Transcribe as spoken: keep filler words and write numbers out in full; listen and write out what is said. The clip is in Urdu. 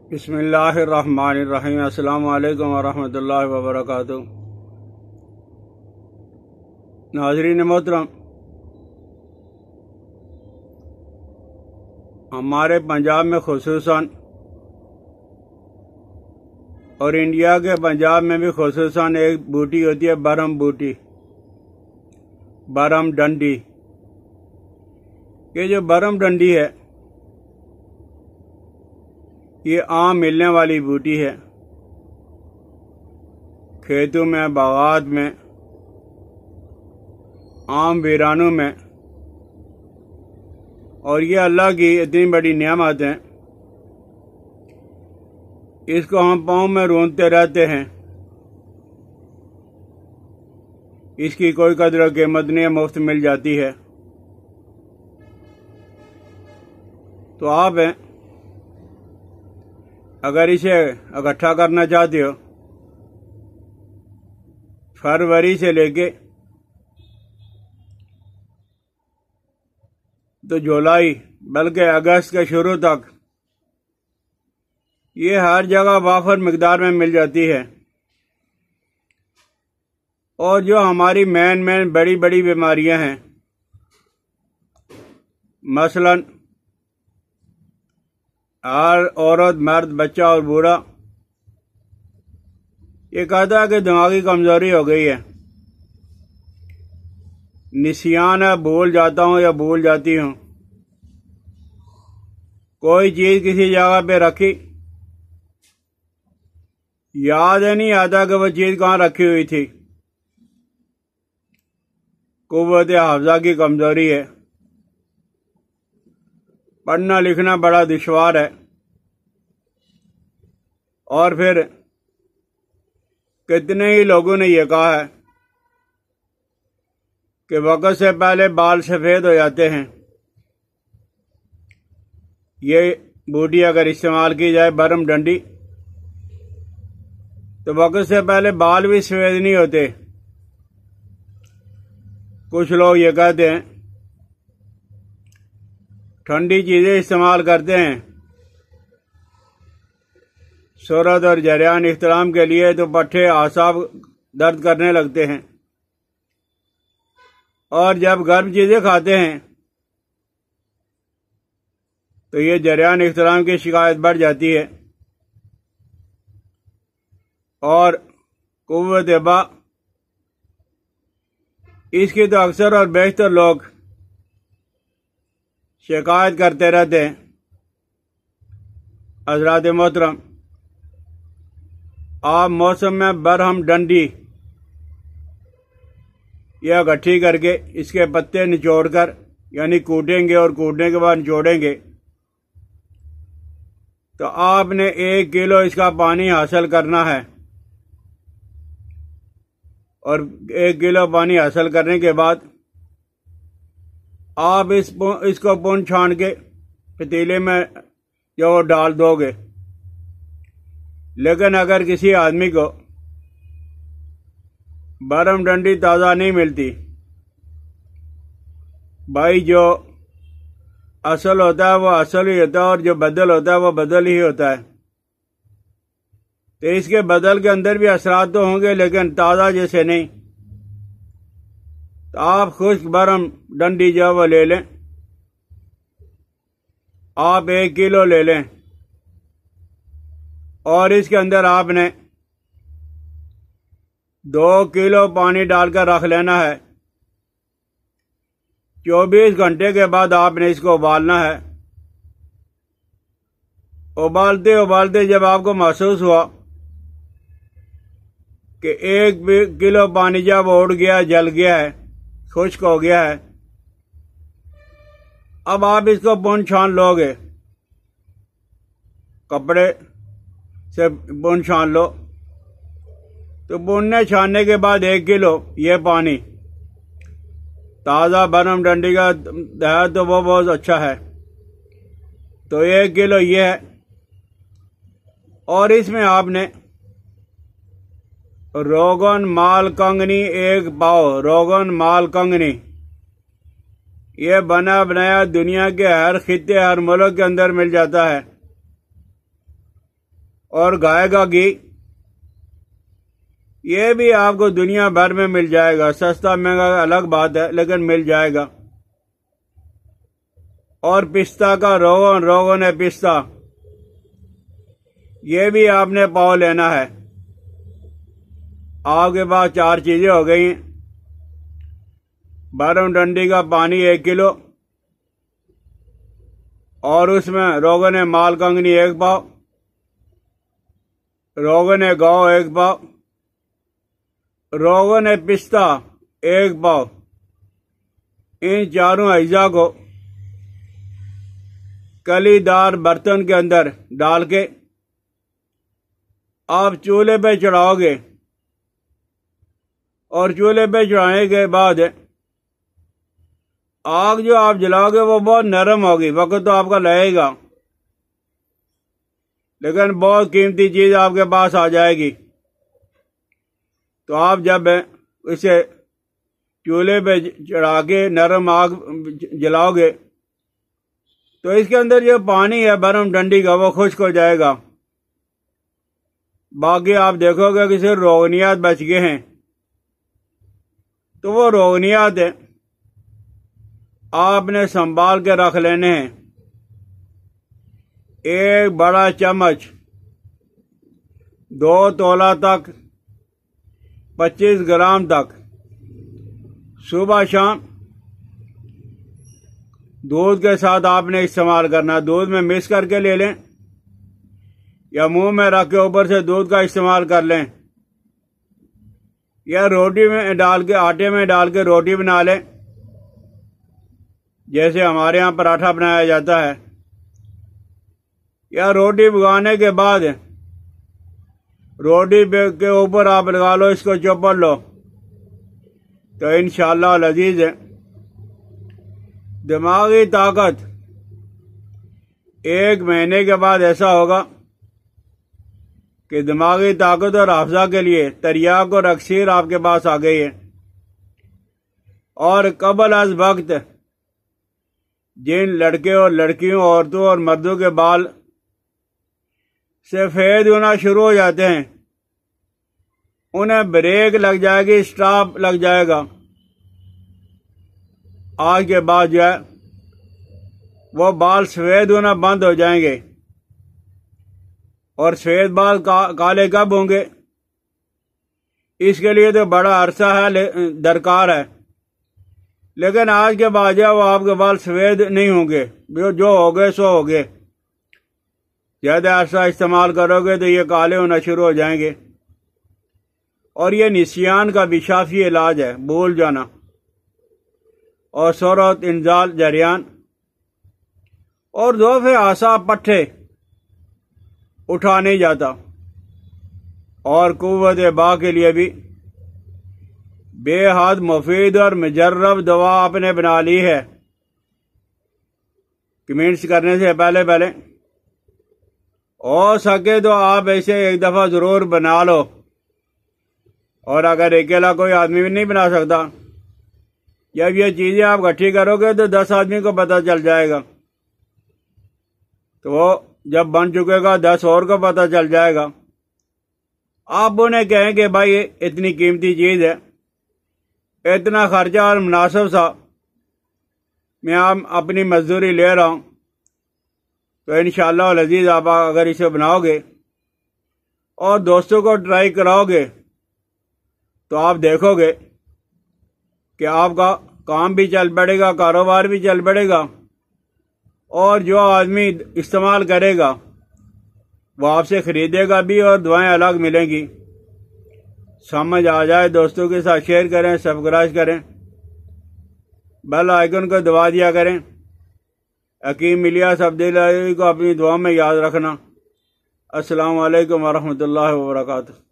بسم اللہ الرحمن الرحیم۔ السلام علیکم ورحمۃ اللہ وبرکاتہ۔ ناظرین محترم، ہمارے پنجاب میں خصوصاً اور انڈیا کے پنجاب میں بھی خصوصاً ایک بوٹی ہوتی ہے، برہم بوٹی، برہم ڈنڈی۔ یہ جو برہم ڈنڈی ہے یہ عام ملنے والی بوٹی ہے، کھیتوں میں، باغات میں، عام ویرانوں میں، اور یہ اللہ کی اتنی بڑی نعمت ہے، اس کو ہم پاؤں میں روندتے رہتے ہیں، اس کی کوئی قدر و قیمت نہیں ہے، مفت مل جاتی ہے۔ تو آپ ہیں اگر اسے اکٹھا کرنا چاہتے ہو، فروری سے لے کے تو جولائی بلکہ اگست کے شروع تک یہ ہر جگہ وافر مقدار میں مل جاتی ہے، اور جو ہماری مین مین بڑی بڑی بیماریاں ہیں، مثلاً ہر عورت، مرد، بچہ اور بوڑھا یہ کہتا ہے کہ دماغی کمزوری ہو گئی ہے، نسیان ہے، بھول جاتا ہوں یا بھول جاتی ہوں، کوئی چیز کسی جگہ پہ رکھی یاد ہی نہیں آتا کہ وہ چیز کہاں رکھی ہوئی تھی۔ قوت حافظہ کی کمزوری ہے، پڑھنا لکھنا بڑا دشوار ہے، اور پھر کتنے ہی لوگوں نے یہ کہا ہے کہ وقت سے پہلے بال سفید ہو جاتے ہیں۔ یہ بوٹی اگر استعمال کی جائے، برہم ڈنڈی، تو وقت سے پہلے بال بھی سفید نہیں ہوتے۔ کچھ لوگ یہ کہتے ہیں ٹھنڈی چیزیں استعمال کرتے ہیں صورت اور جریان احترام کے لیے، تو پٹھے اعصاب درد کرنے لگتے ہیں، اور جب گرم چیزیں کھاتے ہیں تو یہ جریان احترام کی شکایت بڑھ جاتی ہے، اور قوت با اس کی تو اکثر اور بیشتر لوگ شکایت کرتے رہتے ہیں۔ حضرات محترم، آپ موسم میں برہم ڈنڈی یہ اکٹھی کر کے اس کے پتے نچوڑ کر، یعنی کوٹیں گے، اور کوٹنے کے بعد نچوڑیں گے، تو آپ نے ایک کلو اس کا پانی حاصل کرنا ہے، اور ایک کلو پانی حاصل کرنے کے بعد آپ اس اس کو پن چھان کے پتیلے میں جو ڈال دو گے۔ لیکن اگر کسی آدمی کو برہم ڈنڈی تازہ نہیں ملتی، بھائی جو اصل ہوتا ہے وہ اصل ہی ہوتا ہے، اور جو بدل ہوتا ہے وہ بدل ہی ہوتا ہے، تو اس کے بدل کے اندر بھی اثرات تو ہوں گے لیکن تازہ جیسے نہیں۔ تو آپ خشک برہم ڈنڈی جو وہ لے لیں، آپ ایک کلو لے لیں، اور اس کے اندر آپ نے دو کلو پانی ڈال کر رکھ لینا ہے۔ چوبیس گھنٹے کے بعد آپ نے اس کو ابالنا ہے۔ ابالتے ابالتے جب آپ کو محسوس ہوا کہ ایک کلو پانی جب اڑ گیا، جل گیا ہے، خشک ہو گیا ہے، اب آپ اس کو پن چھان لو گے، کپڑے سے پن چھان لو، تو بننے چھاننے کے بعد ایک کلو یہ پانی تازہ برہم ڈنڈی کا ہے تو وہ بہت اچھا ہے، تو ایک کلو یہ ہے، اور اس میں آپ نے روغن مال کنگنی ایک پاؤ، روغن مال کنگنی یہ بنا بنایا دنیا کے ہر خطے، ہر ملک کے اندر مل جاتا ہے، اور گائے کا گھی، یہ بھی آپ کو دنیا بھر میں مل جائے گا، سستا مہنگا الگ بات ہے لیکن مل جائے گا۔ اور پستہ کا روغن، روغن ہے پستہ، یہ بھی آپ نے پاؤ لینا ہے۔ آپ کے پاس چار چیزیں ہو گئی ہیں۔ برم ڈنڈی کا پانی ایک کلو، اور اس میں روغن مال کنگنی ایک پاؤ، روغن گاؤ ایک پاؤ، روغن پستہ ایک پاؤ۔ ان چاروں اجزاء کو کلی دار برتن کے اندر ڈال کے آپ چولہے پہ چڑھاؤ گے، اور چولہے پہ چڑھانے کے بعد آگ جو آپ جلاؤ گے وہ بہت نرم ہوگی، وقت تو آپ کا لگے گا لیکن بہت قیمتی چیز آپ کے پاس آ جائے گی۔ تو آپ جب اسے چولہے پہ چڑھا کے نرم آگ جلاؤ گے تو اس کے اندر جو پانی ہے برم ڈنڈی کا وہ خشک ہو جائے گا، باقی آپ دیکھو گے کہ صرف روغنیات بچ گئے ہیں۔ تو وہ روغنیات آپ نے سنبھال کے رکھ لینے ہیں۔ ایک بڑا چمچ دو تولہ تک، پچیس گرام تک صبح شام دودھ کے ساتھ آپ نے استعمال کرنا۔ دودھ میں مکس کر کے لے لیں یا منہ میں رکھ کے اوپر سے دودھ کا استعمال کر لیں، یا روٹی میں ڈال کے، آٹے میں ڈال کے روٹی بنا لیں، جیسے ہمارے ہاں پراٹھا بنایا جاتا ہے، یا روٹی پکانے کے بعد روٹی کے اوپر آپ لگا لو، اس کو چوپڑ لو، تو انشاءاللہ العزیز دماغی طاقت ایک مہینے کے بعد ایسا ہوگا کہ دماغی طاقت اور حافظہ کے لیے تریاق اور اکسیر آپ کے پاس آ گئی ہے۔ اور قبل از وقت جن لڑکے اور لڑکیوں، عورتوں اور مردوں کے بال سفید ہونا شروع ہو جاتے ہیں، انہیں بریک لگ جائے گی، سٹاپ لگ جائے گا، آج کے بعد جو ہے وہ بال سفید ہونا بند ہو جائیں گے۔ اور سفید بال کالے کب ہوں گے؟ اس کے لیے تو بڑا عرصہ ہے درکار ہے، لیکن آج کے بعد وہ آپ کے بال سفید نہیں ہوں گے، جو ہو گئے سو ہو گئے۔ زیادہ عرصہ استعمال کرو گے تو یہ کالے ہونا شروع ہو جائیں گے۔ اور یہ نسیان کا بھی شافی علاج ہے، بھول جانا اور سرعت انزال جریان، اور ضعف اعصاب پٹھے اٹھا نہیں جاتا، اور قوت با کے لیے بھی بے حد مفید اور مجرب دوا آپ نے بنا لی ہے۔ کمنٹس کرنے سے پہلے پہلے ہو سکے تو آپ ایسے ایک دفعہ ضرور بنا لو، اور اگر اکیلا کوئی آدمی بھی نہیں بنا سکتا، جب یہ چیزیں آپ اکٹھی کرو گے تو دس آدمی کو پتہ چل جائے گا، تو وہ جب بن چکے گا دس اور کو پتہ چل جائے گا۔ آپ انہیں کہیں کہ بھائی اتنی قیمتی چیز ہے، اتنا خرچہ اور مناسب سا میں آپ اپنی مزدوری لے رہا ہوں، تو انشاءاللہ العزیز آپ اگر اسے بناؤ گے اور دوستوں کو ٹرائی کراؤ گے تو آپ دیکھو گے کہ آپ کا کام بھی چل پڑے گا، کاروبار بھی چل پڑے گا، اور جو آدمی استعمال کرے گا وہ آپ سے خریدے گا بھی، اور دعائیں الگ ملیں گی۔ سمجھ آ جائے دوستوں کے ساتھ شیئر کریں، سبسکرائب کریں، بیل آئیکن کو دبا دیا کریں۔ حکیم الیاس عبداللہ کو اپنی دعا میں یاد رکھنا۔ السلام علیکم ورحمۃ اللہ وبرکاتہ۔